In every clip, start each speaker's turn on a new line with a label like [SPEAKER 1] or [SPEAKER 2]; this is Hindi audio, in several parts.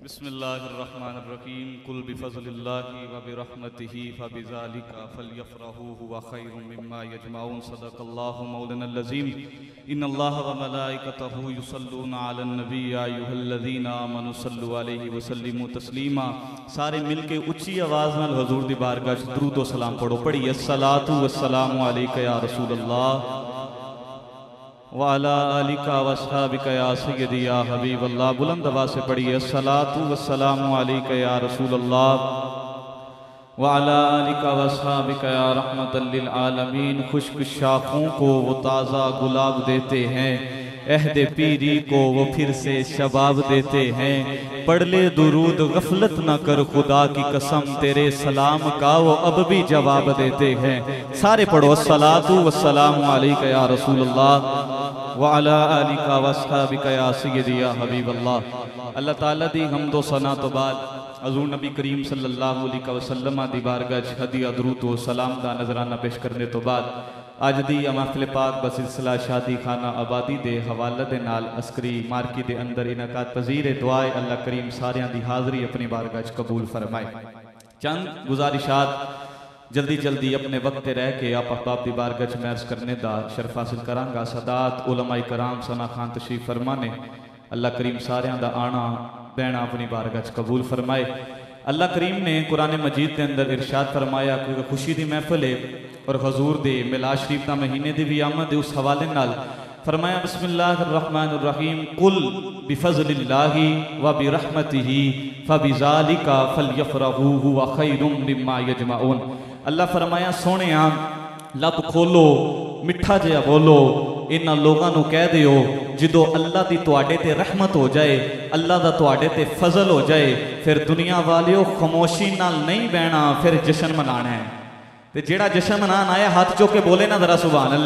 [SPEAKER 1] बिस्मिल्लाहिर्रहमानिर्रहीम कुल बिफज़लिल्लाहि व बिरहमतिही फबिज़ालिका फलयफ़रहू हुवा खैरुम मिम्मा यजमाऊन सदक़ल्लाहु मौलानल अज़ीम इन्नल्लाह व मलाइकतहू युसल्लूना अलन नबी या अय्युहल्लज़ीना आमनू सल्लु अलैहि व सल्लिमू तस्लीमा। सारे मिलके उच्ची आवाज़ नाल हुज़ूर दी बारगाह च दुरूद व सलाम पढ़ो। पढ़िए अस्सलातु वस्सलामु अलैका या रसूलल्लाह व अला आलिका व अस्हाबिका या सय्यदी या हबीबल्लाह। बुलंद आवाज़ से पढ़िए अस्सलातु वस्सलामु अलैका या रसूलल्लाह व अला आलिका व अस्हाबिका या रहमतल लिल आलमीन। खुश्क शाखों को वो ताज़ा गुलाब देते हैं, अहद पीरी को वो फिर से शबाब देते हैं। पढ़ ले दुरूद गफलत न कर, खुदा की कसम तेरे सलाम का वो अब भी जवाब देते हैं। सारे पढ़ो अस्सलातु वस्सलामु अलैका या रसूलल्लाह व अला आलिका व अस्हाबिका या सय्यदी या हबीबल्लाह। अल्लाह ताला दी हम्दो सना तो बाद हज़ूर नबी करीम सल्लल्लाहु अलैहि वसल्लम दी बारगाह च हदिया दुरूद व सलाम दा नजराना पेश करने तो बाद अज दी महफिल पाक ब सिलसिला शादी खाना आबादी दे हवाले दे नाल अस्करी मार्की दे अंदर इनाकात पजीर दुआए अल्लाह करीम सारियां दी हाज़री अपनी बारगाह च कबूल फरमाए। चंद गुजारिशात जल्दी जल्दी अपने वक्त रह के आप अहबाब दी बारगाह च महर्ज करने दा शरफ हासिल करांगा। सदात उलमाए कराम सना खान तशरीफ फरमाने। अल्लाह करीम सारियां दा आना बहना अपनी बारगाह च कबूल फरमाए। अल्लाह करीम ने कुरान मजीद के अंदर इरशाद फरमाया कि खुशी दी महफिल है और हजूर दे मिलाद शरीफ दा महीने दी भी आमद है। उस हवाले नाल फरमाया बिस्मिल्लाहिर्रहमानिर्रहीम कुल बिफज़लिल्लाहि व बिरहमतिही फबिज़ालिका फलयफ़रहू हुवा खैरुम मिम्मा यजमाऊन। अल्लाह फरमाया सोने लब खोलो मिठा जिहा बोलो, इन्हां लोगों को कह दिओ जो अल्लाह की तुहाडे ते रहमत हो जाए, अल्लाह का तुहाडे ते फजल हो जाए, फिर दुनिया वालियों खामोशी नाल नहीं बहना, फिर जश्न मनाना है। तो जेड़ा जश्न मनान आया हाथ चुक के बोले ना जरा सुभान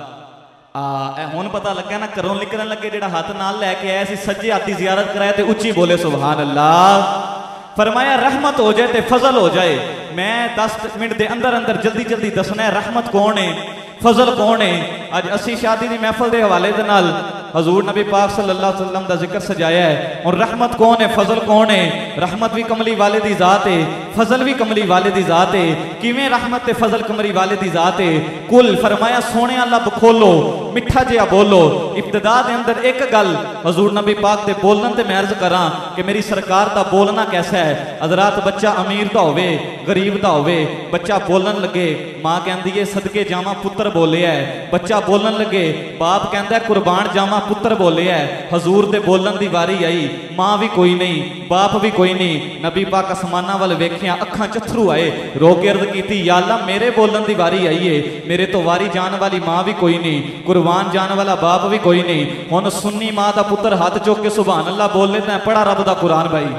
[SPEAKER 1] अल्लाह। हुण पता लगा ना घरों निकलन लगे जेड़ा हाथ नाल लैके आया सी सज्जे हाथ की जियारत कराए तो उच्ची बोले सुभान अल्लाह। फरमाया रहमत हो जाए तो फजल हो जाए। मैं 10 मिनट के अंदर अंदर जल्दी जल्दी दसना है रहमत कौन है, फजल कौन है। अज असी शादी की महफिल के हवाले दे नाल हजूर नबी पाक सल्लल्लाहु अलैहि वसल्लम का जिक्र सजाया है। और रहमत कौन है, फजल कौन है। रहमत भी कमली वाले दी जात है, फजल भी कमली वाले दी जात है। किवें रहमत ते फजल कमली वाले दी जात है। कुल फरमाया सोने लब खोलो मिठा जिहा बोलो। इब्तिदा दे अंदर एक गल हजूर नबी पाक दे बोलन ते मैं अर्ज करा कि मेरी सरकार दा बोलना कैसा है। हजरात बच्चा अमीर दा होवे गरीब दा होवे, बच्चा बोलन लगे मां कहंदी है सदके जावा पुत्र बोले है। बच्चा बोलन लगे बाप कहंदा कुर्बान जावा पुत्र बोले है। हजूर दे बोलन दी वारी आई, मां भी कोई नहीं बाप भी कोई नहीं। नबी पाक आसमाना वाल वेखिया अखां चथरू आए, रो के अर्ज कीती या अल्लाह मेरे बोलन दी वारी आई है। मेरे तो वारी जान वाली मां भी कोई नहीं, कुर्बान जान वाला बाप भी कोई नहीं। हुण सुन्नी मां दा पुत्र हाथ चुक के सुभान अल्लाह बोल लेता है। पढ़ा रब दा कुरान भाई,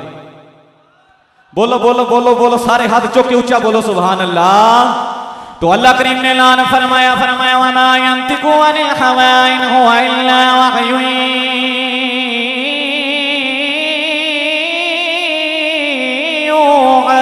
[SPEAKER 1] बोलो बोलो बोलो बोलो सारे हाथ चुक के ऊंचा बोलो सुभान अल्लाह। तो अल्लाह करीम ने लान फरमाया वमा यंतिकु अनिल हवा इन हुवा इल्ला वहयुन यूहा।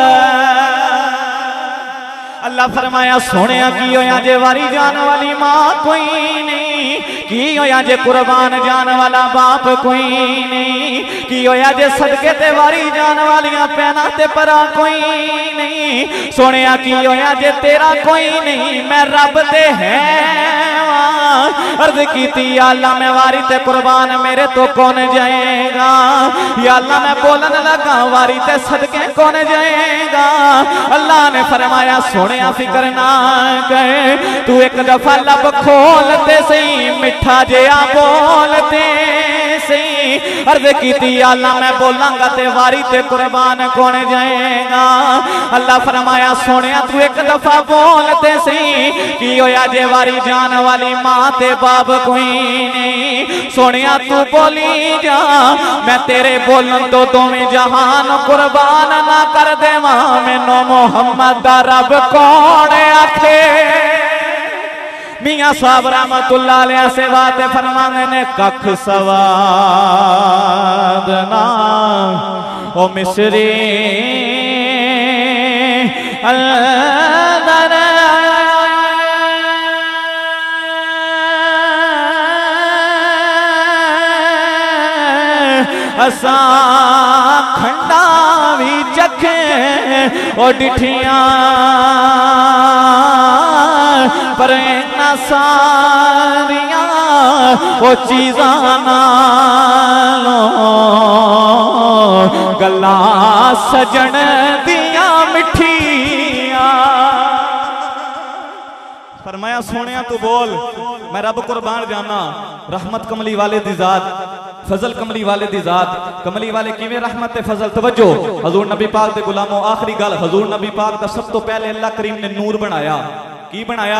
[SPEAKER 1] अल्लाह फरमाया सोने की होया जे वारी जान वाली मां कोई नहीं, की होया जे कुर्बान जान वाला बाप कोई नहीं, की होया जे सदके ते वारी जान वालियां पैना ते परा कोई नहीं। सोने की होया जे तेरा कोई नहीं, मैं रब ते है। अर्ज कीती या अल्लाह मैं वारी ते कुर्बान मेरे तो कौन जाएगा। या अल्लाह मैं बोलन लगा वारी ते सदके कौन जाएगा। अल्लाह ने फरमाया सोने फिक्र ना कर, तू एक दफा लब खोलते सही मिठा जिहा बोलते सही। अर्ज कीती अल्लाह मैं बोलांगा ते वारी ते कुर्बान कौन जाएगा। अल्लाह फरमाया सोने तू एक दफा बोलते सही, की होया जे वारी जान वाली मां ते बाप कोई नहीं। सोने तू बोली जा मैं तेरे बोलन तो दोवें जहान कुर्बान ना कर देवा। मैनू मुहम्मद दा रब कौन आखे। मियां साहब रहमतुल्लाह अलैह से बात फरमाने ने कख सवाद ना ओ मिस्री अल्लाह असा
[SPEAKER 2] खंडा भी चखे ओ डिठिया पर इन्ना सारिया ओ चीज़ां नालों गल्ला सजन दिया मिठिया। फरमाया सोनिया तू बोल मैं रब कुर्बान जाना रहमत कमली वाले दी जात फजल कमली वाले दी जात कमली वाले किवें रहमत ते फजल। तवज्जो हजूर नबी पाक दे गुलामों आखिरी गल हजूर नबी पाक दा सब तो पहले अल्लाह करीम ने नूर बनाया। की बनाया?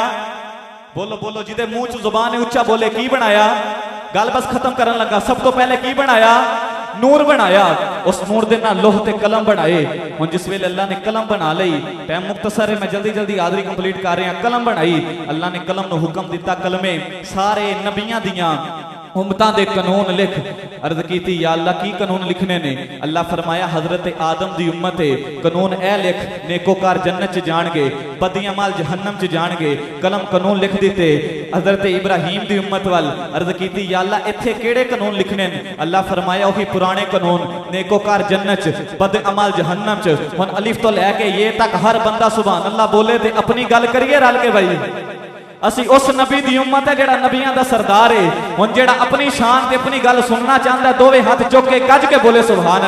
[SPEAKER 2] बोलो बोलो जिदे मुंह च जुबान है उच्चा बोले की बनाया? गल बस खत्म करन लगा। सब तो पहले की बनाया? नूर बनाया। उस नूर दे नाल लोह ते कलम बनाए। हुण जिस वेले अल्लाह ने कलम बना लई टाइम मुख्तसर है मैं जल्दी जल्दी हाज़री कंप्लीट कर रहा। कलम बनाई अल्लाह ने कलम नूं हुक्म दिता कलमे सारे नबियां दियां उम्मतां दे कानून लिख। अर्ज कीती या अल्लाह की कानून लिखने ने? अल्लाह फरमाया हजरत आदम दी उम्मत है कानून ए लिख नेकोकार जन्नत च जाणगे बदियां माल जहन्नम च जाणगे। कलम कानून लिख दिते हजरत इब्राहीम दी उम्मत वाल। अर्ज कीती या अल्लाह इत्थे केड़े कानून लिखने ने? अल्लाह फरमाया वही पुराने कानून नेकोकार जन्नत च बद अमल जहन्नम च। हुण अलिफ तो लैके ये तक हर बंदा सुभान अल्लाह बोले ते अपनी गल करिए रल के भाई। असी उस नबी दी उम्मत है जेड़ा नबियां दा सरदार है। हुण जेड़ा अपनी शान ते अपनी गल सुनना चाहता दोवे हाथ चुक के गज के बोले सुभान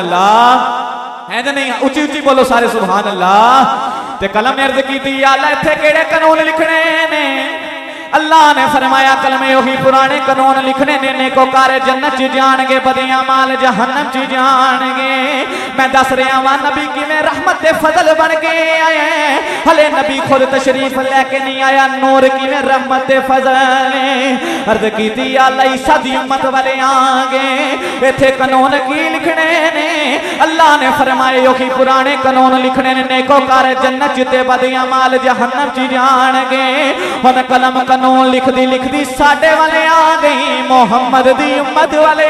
[SPEAKER 2] अल्लाह। है नहीं उची उची बोलो सारे सुभान अल्लाह। ते कलम ने अर्ज कीती या अल्लाह इत्थे केड़े कानून लिखने ने? अल्लाह ने फरमाया कलमे वही पुराने कानून लिखने ने नेकोकार जन्नत च जाणगे बदियां माल जहन्नम च जाणगे। मैं दस रहा वां नबी किवें रहमत दे फजल बन के आए। हले नबी खुद तशरीफ लेके नहीं आया नूर किवें रहमत दे फजल। अर्ज कीती या अल्लाह ईसा दी उम्मत वाले आगे इत्थे कानून की लिखने ने? अल्लाह ने फरमाए वही पुराने कानून लिखने ने नेकोकार जन्नत च ते बदियां माल जहन्नम च जाणगे। हुण कलम कानून लिखदी साडे वाले आ गई मोहम्मद दी उम्मत वाले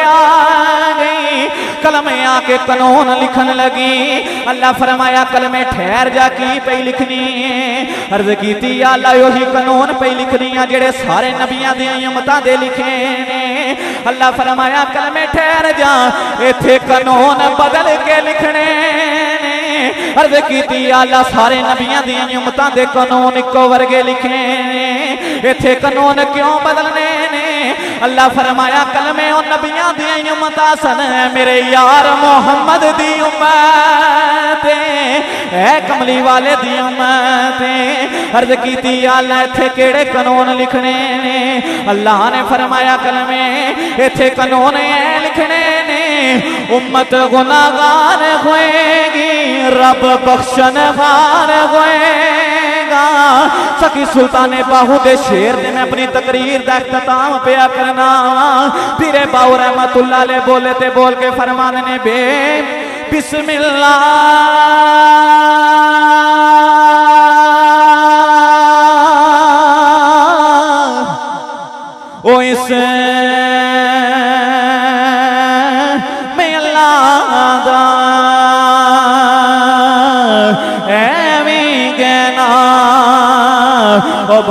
[SPEAKER 2] आ गई। कलमे आके कानून लिखन लगी। अल्लाह फरमाया कलमे ठहर जा की पई लिखनी? अर्ज कीती या अल्लाह वही कानून पई लिखनी है जेड़े सारे नबियां दी उम्मतां दे लिखे ने। अल्लाह फरमाया कलमे ठहर जा इत्थे कानून बदल के लिखने ने। अर्ज कीती या अल्लाह सारे नबियां दी उम्मतां दे कानून इक्को वर्गे लिखे ने इत्थे कानून क्यों बदलने ने? अल्लाह फरमाया कलमे उन नबियां दी उम्मत सन मेरे यार मोहम्मद दी उम्मत है कमली वाले दी उम्मत। अर्ज कीती या अल्लाह इत्थे केड़े कानून लिखने ने? अल्लाह ने फरमाया कलमे इत्थे कानून ऐ लिखने ने उम्मत गुनाहगार होएगी रब बख्शनहार होएगा। सखी सुल्ताने बाहू दे शेर ने मैं अपनी तकरीर दा इख्तिताम पिया करना। पीरे बाऊ रहमतुल्लाह अलैह बोले ते बोल के फरमान ने बे बिस्मिल्लाह ओ इस में अल्लाह दा एवी कहना ओ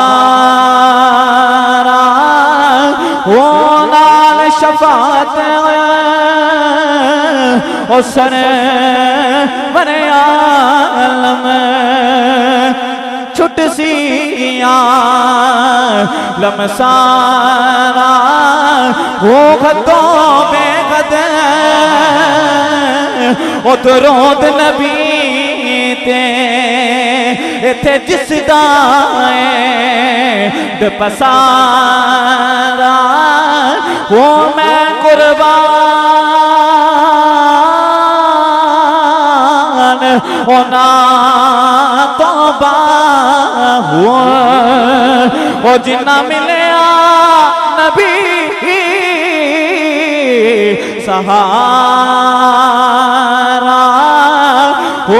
[SPEAKER 2] भारा वो नाल शफात ओ सर बने आलम छुट सिया लमसारा वो खतों बेगद उतरोत नबी ते इत्थे जिसदा पसारा वो मैं कुर्बान होना तो वो जिन्ना मिले नबी सहारा वो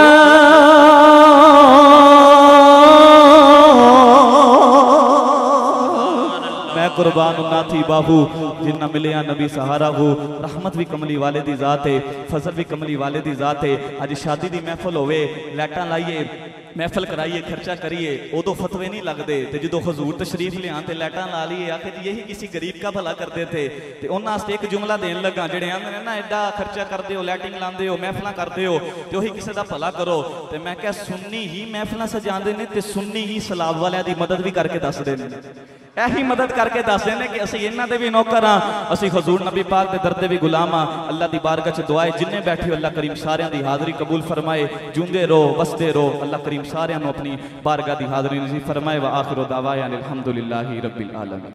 [SPEAKER 2] कुर्बान नाथी बाहू जिन्ना मिले नबी सहारा हो। रहमत भी कमली वाले दी जात है फजल भी कमली वाले दी जात है। अज शादी दी महफल होवे लाइटां लाइए महफिल कराइए खर्चा करिए उदो फतवे नहीं लगते तो जो हजूर तशरीफ लिया तो लाइटा ला लीए आखे यही किसी गरीब का भला करते थे तो उन्होंने एक जुमला देन लगा जेडे आंदे ना एडा खर्चा करते हो लाइटिंग लाते हो महफिल करते हो तो वही किसी का भला करो तो मैं क्या सुन्नी ही महफिल सजाते हैं तो सुन्नी ही सलाब वाले की मदद भी करके दसते हैं यही मदद करके दसते हैं कि असं इन्हों के भी नौकर हाँ असी हजूर नबी पाक के दर दे भी गुलाम हाँ अल्लाह की बारगाह च दुआए जिन्हें बैठे हो अल्लाह करीम सारिਆਂ की हाज़री कबूल फरमाए जूंदे रहो बसते रहो अल्लाह करीम सारिਆਂ अपनी बारगाह की हाज़री नसीब फरमाए व आखिर दावायान अल्हम्दुलिल्लाहि रब्बिल आलमीन।